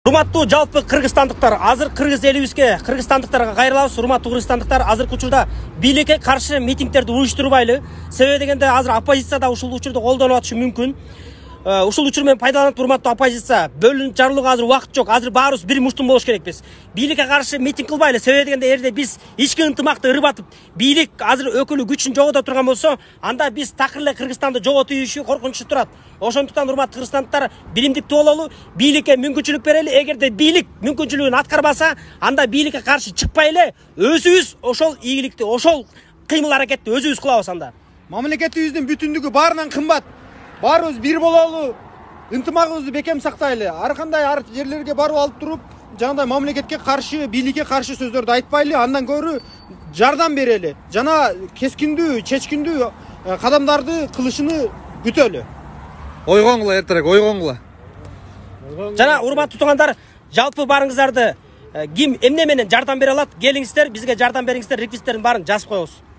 Урматтуу жалпы кыргызстандыктар, азыр кыргыз элибизге, кыргызстандыктарга кайрылабыз. Урматтуу кыргызстандыктар, азыркы учурда бийликке каршы митингдерди уюштурбайлы. Себеби дегенде азыр оппозицияда ушул учурду колдонуп атышы мүмкүн. Ушул учур менен пайдаланып урматтуу оппозиция, бөлүнүп жарылууга азыр убакыт жок. Азыр баарыбыз бир муштум болуш керекпиз. Бийликке каршы митинг кылбайлы. Себеби дегенде эрде биз ички ынтымакты ырбатып, бийлик азыр өкүлү күчүн жогото турган болсо, анда биз такыр эле Кыргызстанды жоготуу ийиши коркунучу турат. Ошондуктан урматтуу кыргызстандыктар биримдиктүү бололу, бийликке мүмкүнчүлүк берели. Эгерде бийлик мүмкүнчүлүгүн аткарбаса, анда бийликке каршы чыкпай эле өзүбүз ошол ийгиликти, ошол кыймыл аракетти өзүбүз кылабыз анда. Мамлекетибиздин бүтүндүгү баарынан кымбат. Баарыбыз бир бололу, ынтымагыбызды бекем сактайлы. Ар кандай жерлерге барып алып туруп, жандай мамлекетке каршы, бийликке каршы сөздөрдү айтпайлы, андан көрү жардам берели. Жана кескиндүү, чечкиндүү кадамдарды кылышыны күтөлү. Ойгоңула эртерээк, ойгоңула. Жана урматтуу туугандар, жалпы барыңыздарды ким эмне менен жардам бере алат? Келиңиздер, бизге жардам бериңиздер, реквизиттердин баарын жазып коебуз.